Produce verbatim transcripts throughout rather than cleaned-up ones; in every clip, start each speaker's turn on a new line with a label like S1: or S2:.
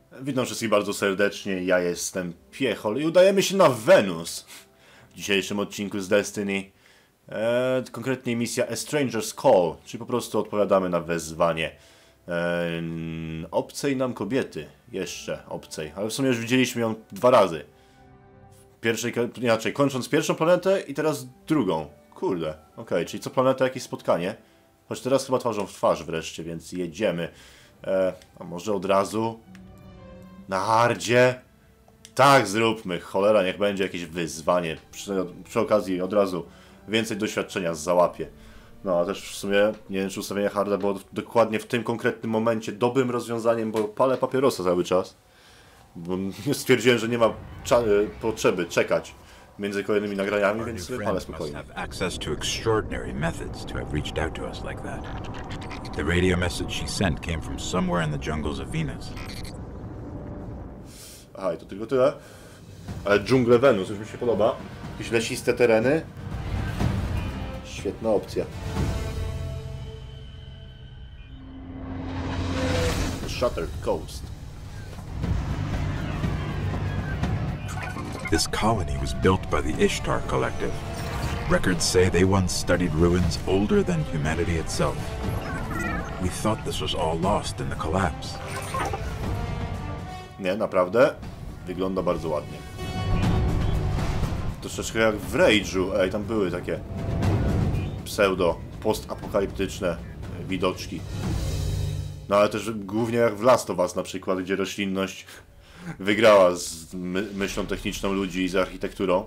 S1: Witam wszystkich bardzo serdecznie, ja jestem Piechol i udajemy się na Wenus w dzisiejszym odcinku z Destiny. E, konkretnie misja A Stranger's Call, czyli po prostu odpowiadamy na wezwanie e, obcej nam kobiety, jeszcze obcej, ale w sumie już widzieliśmy ją dwa razy. Pierwszej, inaczej, kończąc pierwszą planetę i teraz drugą. Kurde, okej, okay, czyli co planeta jakieś spotkanie. Choć teraz chyba twarzą w twarz wreszcie, więc jedziemy. E, a może od razu... Na hardzie? Tak, zróbmy. Cholera, niech będzie jakieś wyzwanie. Przy, przy okazji od razu więcej doświadczenia załapie. No, a też w sumie nie wiem, czy ustawienie harda było dokładnie w tym konkretnym momencie dobrym rozwiązaniem, bo palę papierosa cały czas. Bo stwierdziłem, że nie ma potrzeby czekać między kolejnymi nagraniami, więc sobie palę spokojnie.
S2: The radio message she sent came from somewhere in the jungles of Venus.
S1: Aha, i to tylko tyle. Ale dżungle Wenus już mi się podoba. Jakieś lesiste tereny. Świetna opcja. The Shattered Coast.
S2: This colony was built by the Ishtar Collective. Records say they once studied ruins older than humanity itself. We thought this was all lost in the collapse.
S1: Nie, naprawdę. Wygląda bardzo ładnie. Troszeczkę jak w Rage'u. Ej, tam były takie pseudo, postapokaliptyczne widoczki. No ale też głównie jak w Last of Us na przykład, gdzie roślinność wygrała z my myślą techniczną ludzi i z architekturą.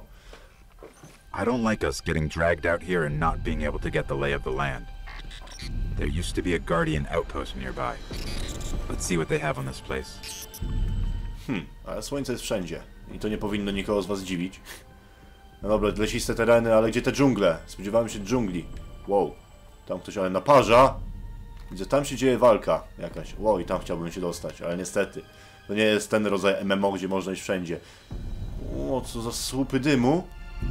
S2: I don't like us getting dragged out here and not being able to get the lay of the land. There used to be a Guardian outpost nearby. Let's see what they have on this place.
S1: Hmm, ale słońce jest wszędzie. I to nie powinno nikogo z was dziwić. No dobra, lesiste tereny, ale gdzie te dżungle? Spodziewałem się dżungli. Wow. Tam ktoś ale naparza. Gdzie tam się dzieje walka jakaś. Wow, i tam chciałbym się dostać, ale niestety. To nie jest ten rodzaj M M O, gdzie można iść wszędzie. O, co za słupy dymu.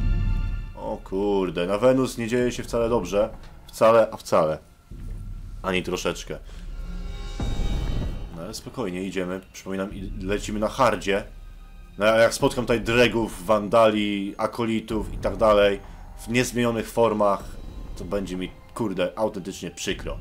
S1: O kurde, na Wenus nie dzieje się wcale dobrze. Wcale, a wcale. Ani troszeczkę. No ale spokojnie, idziemy. Przypominam, lecimy na hardzie. No a jak spotkam tutaj dregów, wandali, akolitów i tak dalej, w niezmienionych formach, to będzie mi, kurde, autentycznie przykro.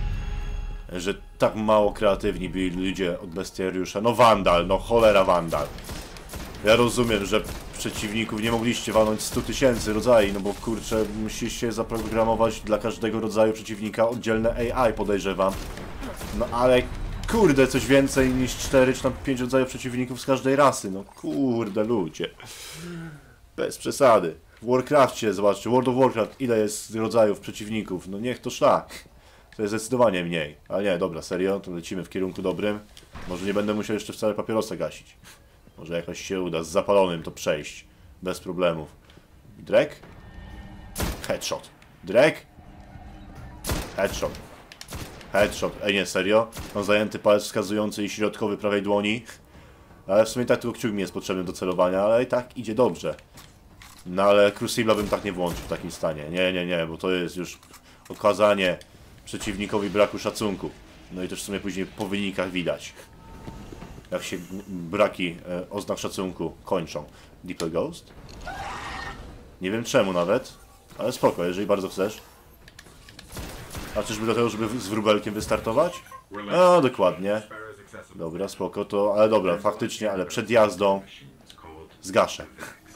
S1: Że tak mało kreatywni byli ludzie od bestiariusza. No wandal, no cholera wandal. Ja rozumiem, że przeciwników nie mogliście walnąć stu tysięcy rodzajów, no bo kurczę, musicie zaprogramować dla każdego rodzaju przeciwnika oddzielne A I, podejrzewam. No ale kurde, coś więcej niż cztery czy tam pięć rodzajów przeciwników z każdej rasy, no kurde ludzie. Bez przesady. W Warcrafcie, zobaczcie, World of Warcraft, ile jest rodzajów przeciwników, no niech to szlak. To jest zdecydowanie mniej. Ale nie, dobra, serio, to lecimy w kierunku dobrym. Może nie będę musiał jeszcze wcale papierosa gasić. Może jakoś się uda z zapalonym to przejść. Bez problemów. Drek? Headshot. Drek? Headshot. Headshot. Ej, nie, serio? Mam zajęty palec wskazujący i środkowy prawej dłoni. Ale w sumie tak tylko kciuk mi jest potrzebny do celowania, ale i tak idzie dobrze. No ale Crucible'a bym tak nie włączył w takim stanie. Nie, nie, nie, bo to jest już okazanie przeciwnikowi braku szacunku. No i też w sumie później po wynikach widać, jak się braki e, oznak szacunku kończą. Deeper Ghost? Nie wiem czemu nawet, ale spoko, jeżeli bardzo chcesz. A czyżby do tego, żeby z wróbelkiem wystartować? No, dokładnie. Dobra, spoko, to... Ale dobra, faktycznie, ale przed jazdą zgaszę.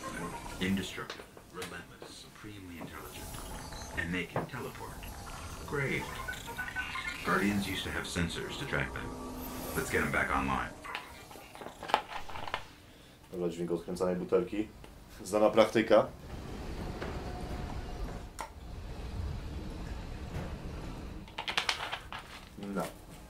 S2: Guardians used to have sensors to track them. Let's get them back online.
S1: Dobra, dźwięk odkręcanej butelki. Znana praktyka. No.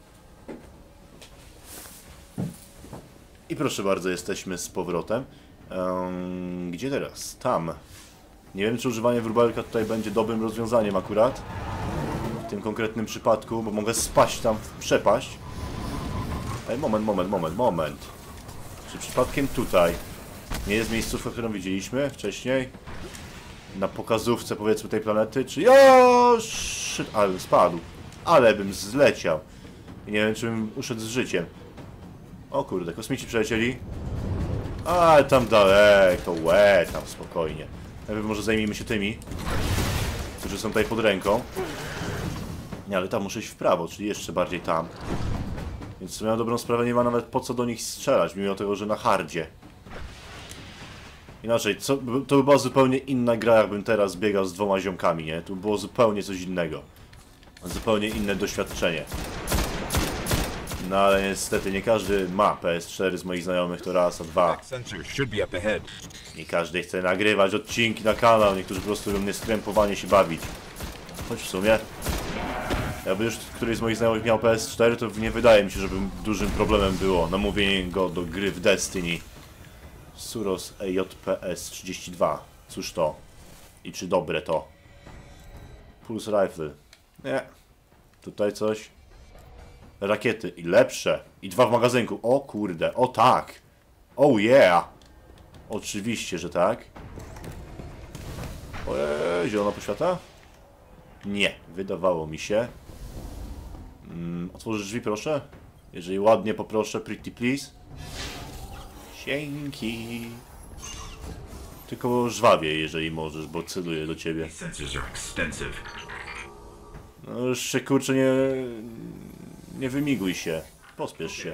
S1: I proszę bardzo, jesteśmy z powrotem. Um, gdzie teraz? Tam. Nie wiem, czy używanie wróbelka tutaj będzie dobrym rozwiązaniem akurat. W tym konkretnym przypadku, bo mogę spaść tam w przepaść. Ej, moment, moment, moment, moment. Czy przypadkiem tutaj nie jest miejscówka, którą widzieliśmy wcześniej? Na pokazówce, powiedzmy, tej planety? Czy... O, shit, ale spadł. Ale bym zleciał. I nie wiem, czy bym uszedł z życiem. O kurde, kosmici przelecieli. A tam daleko, łe, tam spokojnie. Najpierw może zajmijmy się tymi, którzy są tutaj pod ręką. Nie, ale tam muszę iść w prawo, czyli jeszcze bardziej tam. Więc miałem dobrą sprawę, nie ma nawet po co do nich strzelać, mimo tego, że na hardzie. Inaczej, co, to by była zupełnie inna gra, jakbym teraz biegał z dwoma ziomkami, nie? To by było zupełnie coś innego. Zupełnie inne doświadczenie. No ale niestety nie każdy ma P S cztery z moich znajomych, to raz, a dwa. Nie każdy chce nagrywać odcinki na kanał, niektórzy po prostu lubią nieskrępowanie się bawić. Choć w sumie, jakby już któryś z moich znajomych miał P S cztery, to nie wydaje mi się, żeby dużym problemem było namówienie go do gry w Destiny. Suros E J P S trzydzieści dwa. Cóż to? I czy dobre to? Pulse Rifle. Nie. Tutaj coś. Rakiety. I lepsze. I dwa w magazynku. O kurde. O tak. Oh yeah. Oczywiście, że tak. Ojej, zielona poświata? Nie. Wydawało mi się. Mm, otworzysz drzwi, proszę? Jeżeli ładnie poproszę, pretty please. Dzięki. Tylko żwawie, jeżeli możesz, bo celuję do ciebie. No już się kurczę nie... nie wymiguj się. Pospiesz się.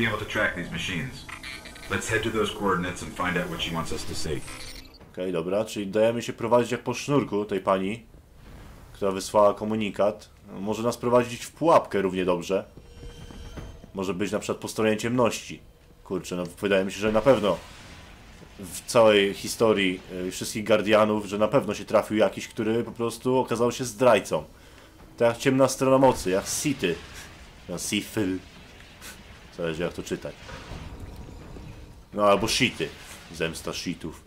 S1: Okej, dobra, czyli dajemy się prowadzić jak po sznurku tej pani, która wysłała komunikat. Może nas prowadzić w pułapkę równie dobrze. Może być na przykład po stronie ciemności. Kurczę, no wydaje mi się, że na pewno w całej historii y, wszystkich Guardianów, że na pewno się trafił jakiś, który po prostu okazał się zdrajcą. Tak jak ciemna strona mocy, jak Sity. No, Sifil. Zależy jak to czytać. No albo Shity. Zemsta shitów.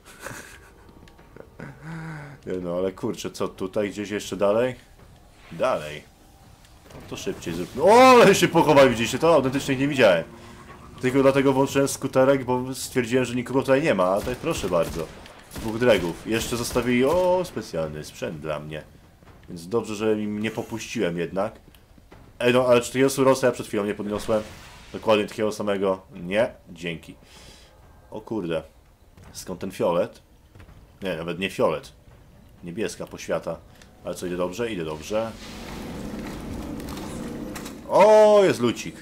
S1: No ale kurczę, co tutaj? Gdzieś jeszcze dalej? Dalej. No to szybciej zróbmy. O, ale się pochowaj, widzicie to? Autentycznie nie widziałem. Tylko dlatego włączyłem skuterek, bo stwierdziłem, że nikogo tutaj nie ma, a tutaj proszę bardzo. Dwóch dregów. Jeszcze zostawili, o, specjalny sprzęt dla mnie. Więc dobrze, że im nie popuściłem jednak. Ej, no, ale czy takiego surosa ja przed chwilą nie podniosłem? Dokładnie takiego samego? Nie? Dzięki. O kurde. Skąd ten fiolet? Nie, nawet nie fiolet. Niebieska poświata. Ale co, idzie dobrze? Idzie dobrze. O, jest lucik.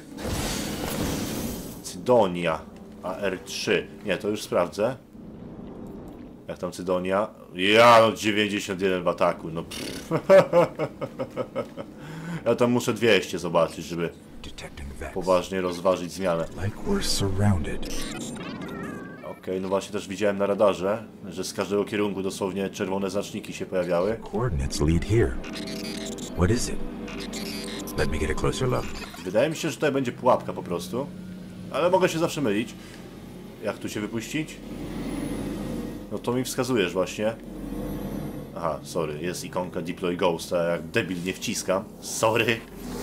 S1: Cydonia. A R trzy. Nie, to już sprawdzę. Jak tam Cydonia? Ja, no dziewięćdziesiąt jeden w ataku. No ja tam muszę dwieście zobaczyć, żeby poważnie rozważyć zmianę. Okej, okay, no właśnie też widziałem na radarze, że z każdego kierunku dosłownie czerwone znaczniki się pojawiały. Wydaje mi się, że tutaj będzie pułapka po prostu. Ale mogę się zawsze mylić. Jak tu się wypuścić? No to mi wskazujesz właśnie. Aha, sorry, jest ikonka Deploy Ghost, a jak debil nie wciskam. Sorry.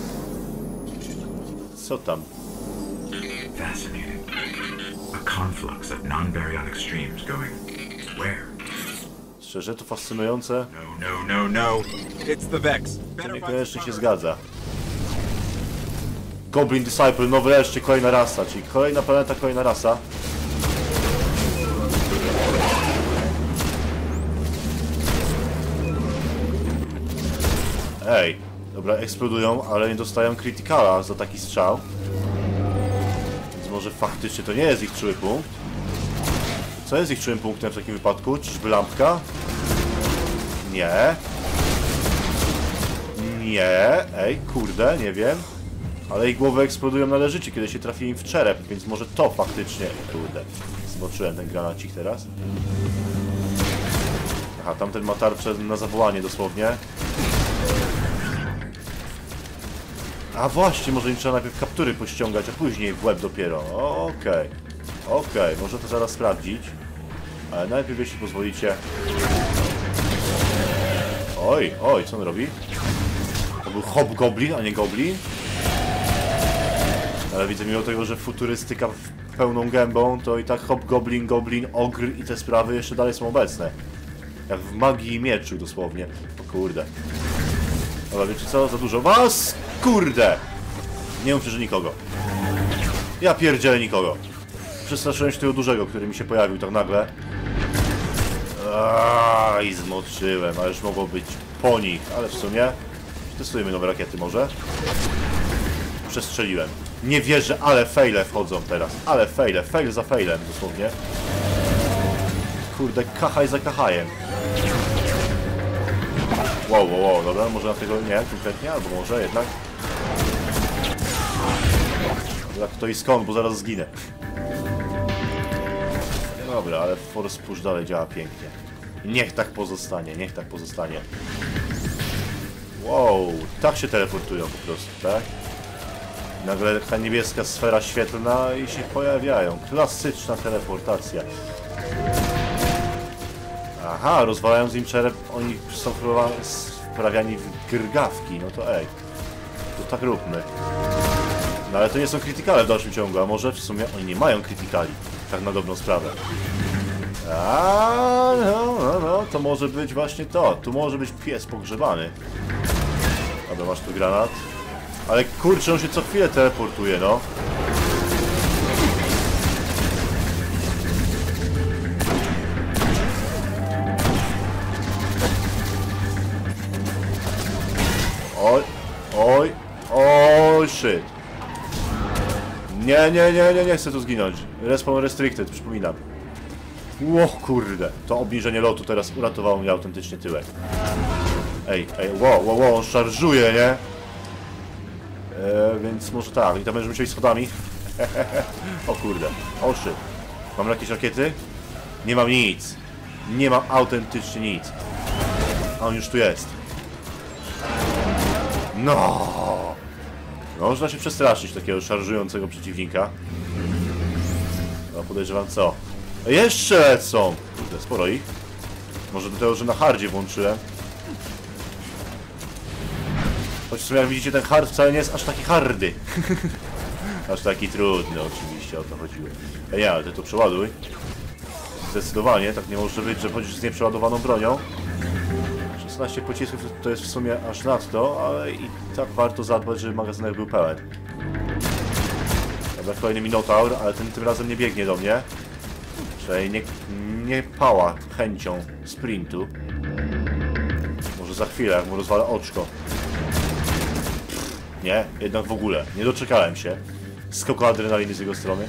S1: Co tam?
S2: Fascinating. A conflux of non-baryonic streams going where?
S1: Szczerze, to fascynujące.
S2: No, no, no, no. It's the Vex.
S1: To niekoniecznie się zgadza. Goblin Disciple, no wreszcie kolejna rasa, czyli kolejna planeta, kolejna rasa. Ej, dobra, eksplodują, ale nie dostają krytykala za taki strzał. Więc może faktycznie to nie jest ich czuły punkt. Co jest ich czułym punktem w takim wypadku? Czyżby lampka? Nie. Nie. Ej, kurde, nie wiem. Ale ich głowy eksplodują należycie, kiedy się trafi im w czerep, więc może to faktycznie... Kurde, zmoczyłem ten granacik teraz. Aha, tamten ma tarczę na zawołanie dosłownie. A właśnie, może im trzeba najpierw kaptury pościągać, a później w łeb dopiero. Okej. Okay. Okej, okay, może to zaraz sprawdzić. Ale najpierw, jeśli pozwolicie... Oj, oj, co on robi? To był hobgoblin, a nie goblin? Ale widzę, mimo tego, że futurystyka pełną gębą, to i tak hobgoblin, goblin, ogr i te sprawy jeszcze dalej są obecne. Jak w magii i mieczu dosłownie. O kurde. Dobra, wiecie co? Za dużo was! Kurde! Nie mówcie, że nikogo. Ja pierdzielę nikogo. Przestraszyłem się tego dużego, który mi się pojawił tak nagle. Aaaa, i zmoczyłem, a już mogło być po nich, ale w sumie testujemy nowe rakiety może. Przestrzeliłem. Nie wierzę, ale fejle wchodzą teraz. Ale fejle, fail za failem dosłownie. Kurde, kachaj za kachajem. Wow, wow, wow, dobra, może na tego nie konkretnie, albo może jednak. Jak to i skąd, bo zaraz zginę. Dobra, ale force push dalej działa pięknie. Niech tak pozostanie, niech tak pozostanie. Wow, tak się teleportują po prostu, tak? Nagle ta niebieska sfera świetlna i się pojawiają. Klasyczna teleportacja. Aha, rozwalając im czerep, oni są wprawiani w grgawki. No to ej, to tak róbmy. No ale to nie są krytykale w dalszym ciągu, a może w sumie oni nie mają krytykali. Tak na dobrą sprawę. A no, no, no, to może być właśnie to. Tu może być pies pogrzebany. Dobra, masz tu granat. Ale kurczę, on się co chwilę teleportuje, no. Oj, oj, oj, shit. Nie, nie, nie, nie, nie chcę tu zginąć. Respawn restricted, przypominam. Ło, kurde. To obniżenie lotu teraz uratowało mnie autentycznie tyłek. Ej, ej, wow, wow, wow, on szarżuje, nie? Eee, więc może tak, i tam będziemy musieli schodami. O kurde, o shit. Mam jakieś rakiety? Nie mam nic. Nie mam autentycznie nic. A on już tu jest. No. Można się przestraszyć takiego szarżującego przeciwnika. No podejrzewam co? Jeszcze lecą! Kurde, sporo ich. Może do tego, że na hardzie włączyłem. Choć w sumie jak widzicie, ten hard wcale nie jest aż taki hardy. Aż taki trudny oczywiście, o to chodziło. Ej, nie, ale ty to przeładuj. Zdecydowanie, tak nie może być, że chodzisz z nieprzeładowaną bronią. szesnaście pocisków to jest w sumie aż nadto, ale i tak warto zadbać, żeby magazynek był pełen. Dobra, kolejny Minotaur, ale ten tym razem nie biegnie do mnie. Czyli nie, nie pała chęcią sprintu. Może za chwilę, jak mu rozwalę oczko. Nie, jednak w ogóle. Nie doczekałem się skoku adrenaliny z jego strony.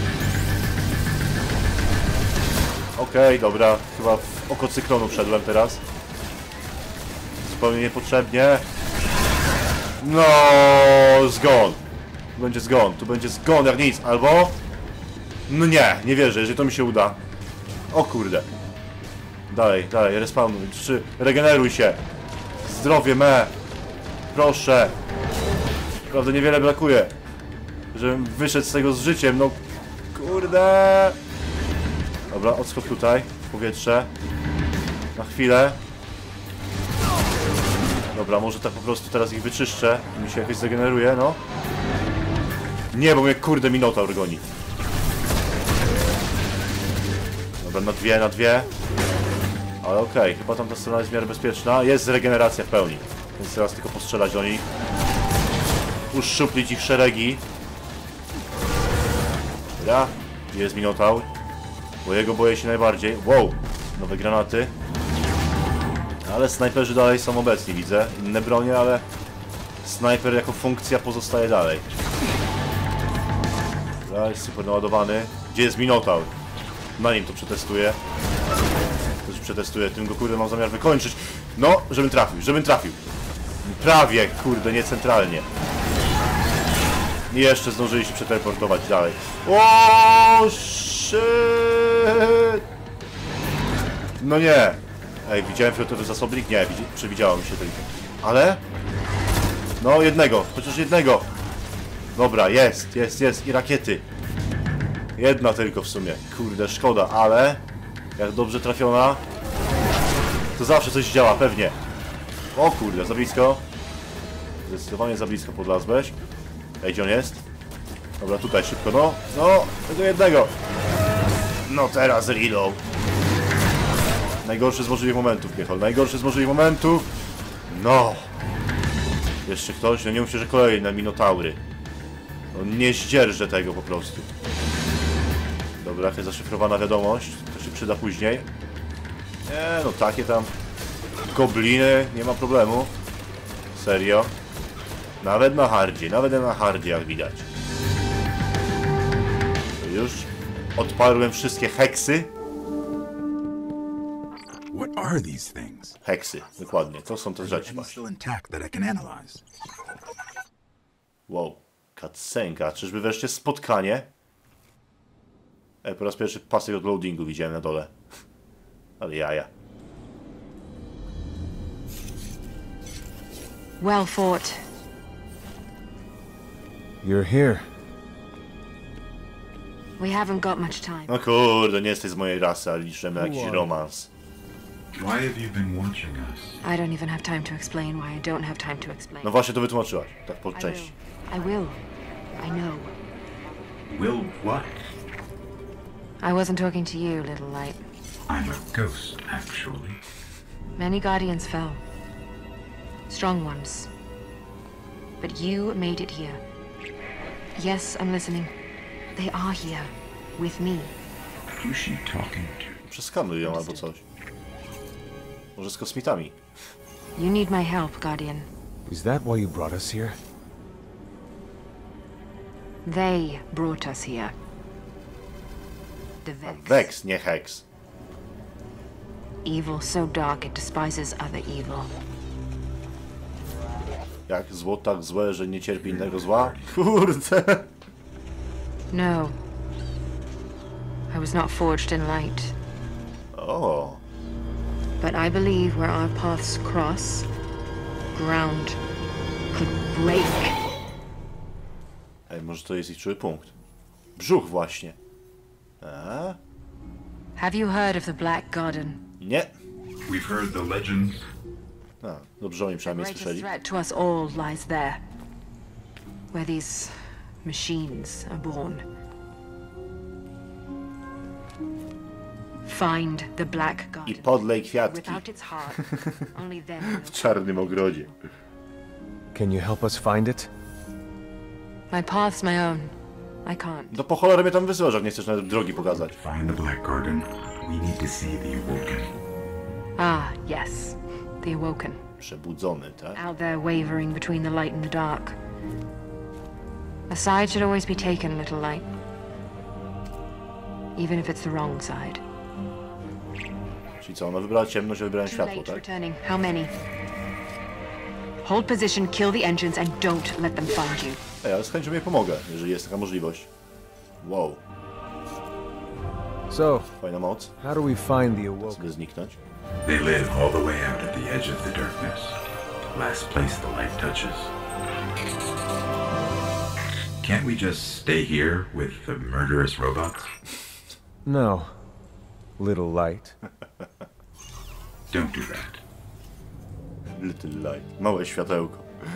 S1: Okej, okay, dobra. Chyba w oko cyklonu wszedłem teraz. Zupełnie niepotrzebnie. No, zgon. Tu będzie zgon. Tu będzie zgon jak nic. Albo... No nie, nie wierzę, jeżeli to mi się uda. O kurde. Dalej, dalej, respawnuj. Czy regeneruj się. Zdrowie me. Proszę. Prawda, niewiele brakuje, żebym wyszedł z tego z życiem, no kurde. Dobra, odskok tutaj, w powietrze. Na chwilę. Dobra, może tak po prostu teraz ich wyczyszczę i mi się jakoś zregeneruje, no. Nie, bo mnie kurde Minotaur goni. Dobra, na dwie, na dwie. Ale okej, okay, chyba tamta strona jest w miarę bezpieczna. Jest regeneracja w pełni, więc teraz tylko postrzelać do nich. Uszczuplić ich szeregi. Dobra, jest Minotaur. Bo jego boję się najbardziej. Wow, nowe granaty. Ale snajperzy dalej są obecni, widzę. Inne bronie, ale snajper jako funkcja pozostaje dalej. Dobra, jest super naładowany. Gdzie jest Minotaur? Na nim to przetestuję. Też przetestuję, tym go kurde mam zamiar wykończyć. No, żebym trafił, żebym trafił. Prawie, kurde, nie centralnie. I jeszcze zdążyli się przeteleportować dalej. O shit! No nie. Ej, widziałem fioletowy zasobnik? Nie, przewidziało mi się tylko. Ale? No, jednego, chociaż jednego. Dobra, jest, jest, jest. I rakiety. Jedna tylko w sumie. Kurde, szkoda, ale... Jak dobrze trafiona... To zawsze coś działa, pewnie. O kurde, za blisko. Zdecydowanie za blisko podlazłeś. Ej, gdzie on jest? Dobra, tutaj szybko, no. No, tego jednego. No teraz reload. Najgorszy z możliwych momentów, Miechal. Najgorszy z możliwych momentów. No. Jeszcze ktoś? No nie mówcie, że kolejne Minotaury. No nie zdzierżę tego po prostu. Dobra, jakaś zaszyfrowana wiadomość. To się przyda później. Nie, no takie tam gobliny, nie ma problemu. Serio. Nawet na hardzie, nawet na hardzie jak widać. Już odparłem wszystkie heksy.
S2: What are these things?
S1: Heksy, dokładnie. To są te rzeczy
S2: Any
S1: właśnie.
S2: still intact that I can analyze?
S1: Wow, cutscenka. Czyżby wreszcie spotkanie? Ej, po raz pierwszy pasek od loadingu widziałem na dole. Ale jaja.
S3: Well fought.
S4: You're here.
S3: We haven't got much time.
S1: No kurde, nie jesteś z mojej rasy, ale liczyłem na jakiś romans.
S2: Why have you been watching us?
S3: I don't even have time to explain why I don't have time to explain.
S1: No właśnie to wytłumaczyłaś, tak po
S3: I will.
S1: części.
S3: I will. I know.
S2: Will what?
S3: I wasn't talking to you, little light.
S2: I'm a ghost, actually.
S3: Many guardians fell. Strong ones. But you made it here. Yes, I'm listening. They are here. With me.
S2: Who's she talking to?
S1: Przeskanuj ją albo coś. Może z kosmitami.
S3: You need my help, Guardian.
S4: Is that why you brought us here?
S3: They brought us here. The Vex.
S1: Vex, nie Hex.
S3: Evil so dark it despises other evil.
S1: Jak zło tak złe, że nie cierpi innego zła? Kurde.
S3: No. I was not forged in light.
S1: O.
S3: But I believe where our paths cross, ground could break.
S1: Ej, może to jest ich czuły punkt. Brzuch właśnie. A?
S3: Have you heard of the Black Garden?
S1: Nie.
S2: We've heard the legends.
S1: A, dobrze oni
S3: The
S1: przynajmniej
S3: greatest
S1: słyszeli.
S3: threat to us all lies there. Where these machines are born. Find the Black
S1: I
S3: Garden.
S1: podlej kwiatki
S3: Without its heart, only then
S1: w
S3: will
S1: czarnym ogrodzie.
S4: Can you help us find it?
S3: my path's my own. I can't.
S1: No po cholerę mnie tam wysyłasz, jak nie chcesz nawet drogi pokazać.
S2: Find the Black Garden. We need to see the Awoken.
S3: Ah, yes. The Awoken.
S1: Przebudzony, tak?
S3: Out there wavering between the light and the dark. A side should always be taken, little light. Even if it's the wrong side.
S1: Czyli co, ona wybrała ciemność, a wybrałem
S3: Too
S1: światło,
S3: late
S1: tak?
S3: returning. How many? Hold position, kill the engines, and don't let them find you.
S1: Ej, ale z chęcią jej pomogę, jeżeli jest taka możliwość. Wow,
S4: So,
S1: fajna moc.
S4: how do we find the Awoken?
S1: Sobie zniknąć.
S2: They live all the way out at the edge of the darkness. Last place the light touches. Can't we just stay here with the murderous robots?
S4: No. Little light.
S2: Don't do that.
S1: Little light. Małe światełko.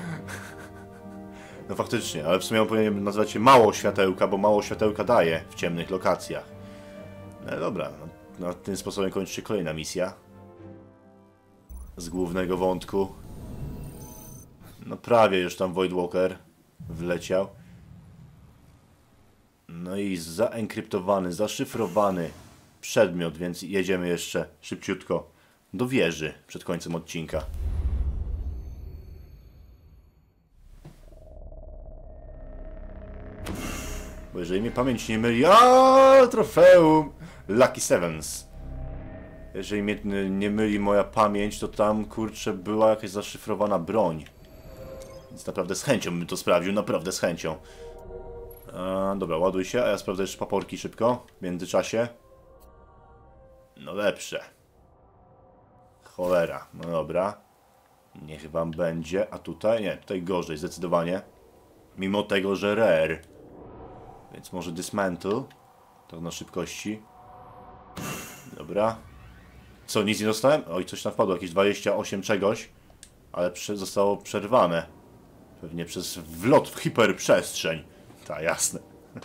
S1: No faktycznie, ale w sumie on powinien nazywać się mało światełka, bo mało światełka daje w ciemnych lokacjach. No dobra, no, no, tym sposobem kończy się kolejna misja. Z głównego wątku. No prawie już tam Void Walker wleciał. No i zaenkryptowany, zaszyfrowany przedmiot, więc jedziemy jeszcze szybciutko do wieży przed końcem odcinka. Bo jeżeli mnie pamięć nie myli... Aaaa, trofeum! Lucky Sevens. Jeżeli mnie nie myli moja pamięć, to tam, kurczę, była jakaś zaszyfrowana broń. Więc naprawdę z chęcią bym to sprawdził, naprawdę z chęcią. A, dobra, ładuj się, a ja sprawdzę jeszcze paporki szybko, w międzyczasie. No lepsze. Cholera, no dobra. Niech wam będzie, a tutaj? Nie, tutaj gorzej, zdecydowanie. Mimo tego, że rare. Więc może dismantle. Tak na szybkości. Dobra. Co, nic nie dostałem? Oj, coś tam wpadło, jakieś dwadzieścia osiem czegoś. Ale prze zostało przerwane. Pewnie przez wlot w hiperprzestrzeń. Ta, jasne.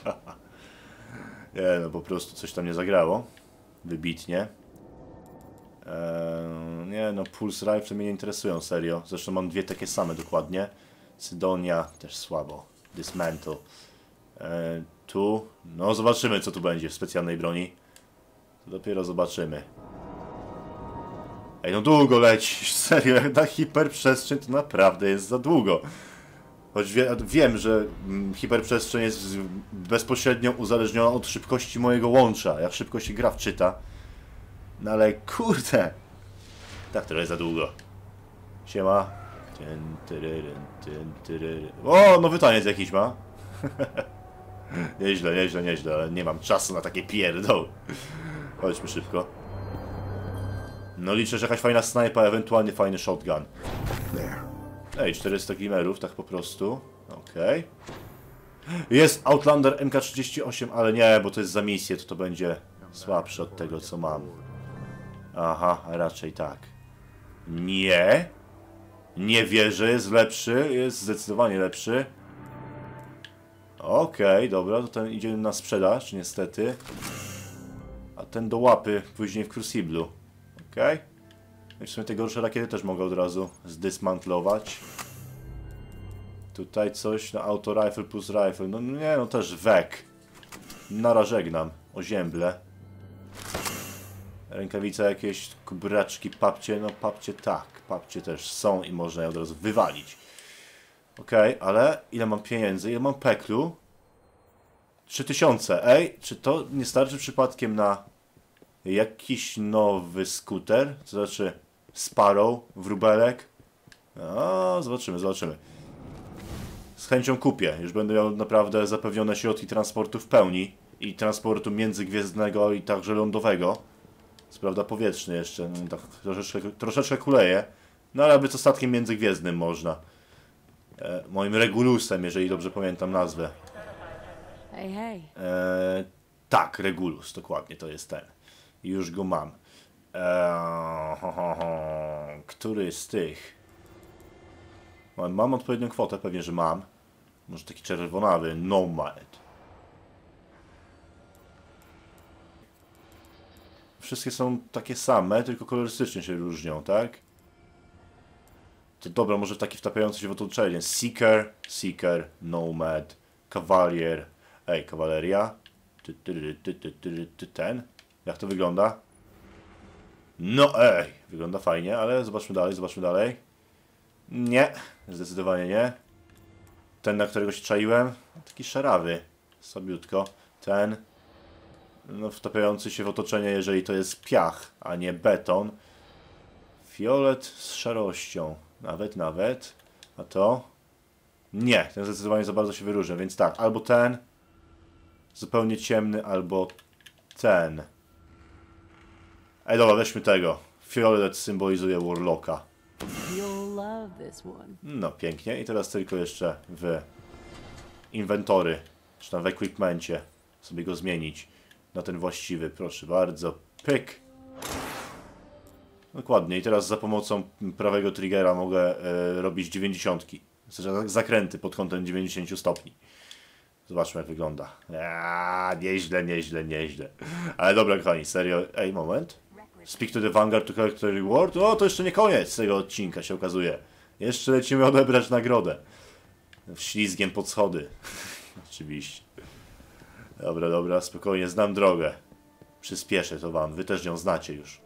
S1: Nie, no po prostu coś tam nie zagrało. Wybitnie. Eee, nie, no Pulse Rifle mnie nie interesują, serio. Zresztą mam dwie takie same dokładnie. Cydonia też słabo. Dismantle. E, tu. No zobaczymy, co tu będzie w specjalnej broni. To dopiero zobaczymy. Ej, no długo lecisz, serio, jak na hiperprzestrzeń to naprawdę jest za długo. Choć wie, wiem, że mm, hiperprzestrzeń jest bezpośrednio uzależniona od szybkości mojego łącza, jak szybko się gra wczyta. No ale kurde, tak trochę za długo. Siema. Tyn, tyryryn, tyn, tyryryn. O, nowy taniec jakiś ma. Nieźle, nieźle, nieźle, ale nie mam czasu na takie pierdoły. Chodźmy szybko. No liczę, że jakaś fajna snajpa, ewentualnie fajny shotgun. Ej, czterysta glimmerów, tak po prostu. Okej. Okay. Jest Outlander M K trzydzieści osiem, ale nie, bo to jest za misję, to to będzie słabsze od tego, co mam. Aha, raczej tak. Nie. Nie wierzę, jest lepszy, jest zdecydowanie lepszy. Okej, okay, dobra, to ten idzie na sprzedaż, niestety. A ten do łapy później w Cruciblu. Okej. Okay. I w sumie te gorsze rakiety też mogę od razu zdysmantlować. Tutaj coś na auto rifle plus rifle. No nie, no też wek. Nara żegnam. Ozięble. Rękawice jakieś, kubraczki, papcie. No papcie tak. Papcie też są i można je od razu wywalić. Okej, okay, ale ile mam pieniędzy? Ile mam peklu? trzy tysiące. Ej, czy to nie starczy przypadkiem na jakiś nowy skuter? To znaczy Sparrow, wróbelek? A, zobaczymy, zobaczymy. Z chęcią kupię. Już będę miał naprawdę zapewnione środki transportu w pełni. I transportu międzygwiezdnego i także lądowego. Co prawda powietrzny jeszcze. No, tak troszeczkę, troszeczkę kuleje. No ale aby co statkiem międzygwiezdnym można. E, moim Regulusem, jeżeli dobrze pamiętam nazwę.
S5: Hej, hej.
S1: E, tak, Regulus, dokładnie, to jest ten. I już go mam. Eee, ho, ho, ho. Który z tych? Mam, mam odpowiednią kwotę, pewnie, że mam. Może taki czerwonawy, Nomad. Wszystkie są takie same, tylko kolorystycznie się różnią, tak? To dobra, może taki wtapiający się w otoczenie. Seeker, Seeker, Nomad, Cavalier. Ej, kawaleria. Ty, ty, ty, ty, ty, ty, ten. Jak to wygląda? No ej, wygląda fajnie, ale zobaczmy dalej, zobaczmy dalej. Nie, zdecydowanie nie. Ten, na którego się czaiłem, taki szarawy, słabiutko. Ten, no wtapiający się w otoczenie, jeżeli to jest piach, a nie beton. Fiolet z szarością, nawet, nawet. A to? Nie, ten zdecydowanie za bardzo się wyróżnia, więc tak, albo ten, zupełnie ciemny, albo ten. Ej, dobra, weźmy tego. Fiolet symbolizuje Warlocka. No, pięknie. I teraz tylko jeszcze w inwentory, czy tam w equipmencie sobie go zmienić na ten właściwy. Proszę bardzo. Pyk. Dokładnie. I teraz za pomocą prawego triggera mogę e, robić dziewięćdziesiątki. Znaczy zakręty pod kątem dziewięćdziesięciu stopni. Zobaczmy, jak wygląda. Aaaa, nieźle, nieźle, nieźle. Ale dobra, kochani, serio. Ej, moment. Speak to the Vanguard to collect the reward. O, to jeszcze nie koniec tego odcinka, się okazuje. Jeszcze lecimy odebrać nagrodę. Ślizgiem pod schody. Oczywiście. Dobra, dobra, spokojnie, znam drogę. Przyspieszę to wam, wy też ją znacie już.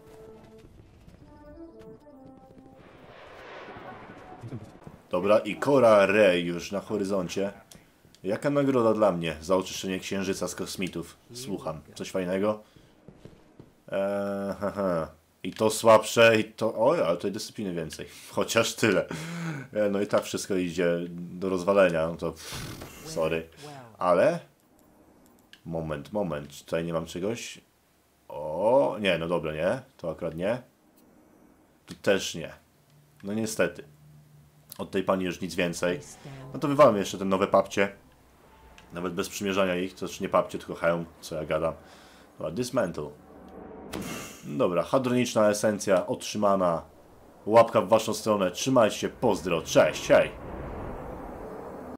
S1: Dobra, i Cora Rey już na horyzoncie. Jaka nagroda dla mnie za oczyszczenie księżyca z kosmitów? Słucham. Coś fajnego? Eee, haha. I to słabsze, i to... Oj, ale tutaj dyscypliny więcej. Chociaż tyle. E, no i tak wszystko idzie do rozwalenia. No to... Pff, sorry. Ale... Moment, moment. Tutaj nie mam czegoś. O, nie, no dobra, nie. To akurat nie. Tu też nie. No niestety. Od tej pani już nic więcej. No to wywalmy jeszcze te nowe papcie. Nawet bez przymierzania ich. To znaczy nie papcie, tylko hełm, co ja gadam. Dobra, dismantle. Dobra, hadroniczna esencja otrzymana. Łapka w waszą stronę. Trzymajcie się, pozdro, cześć, hej!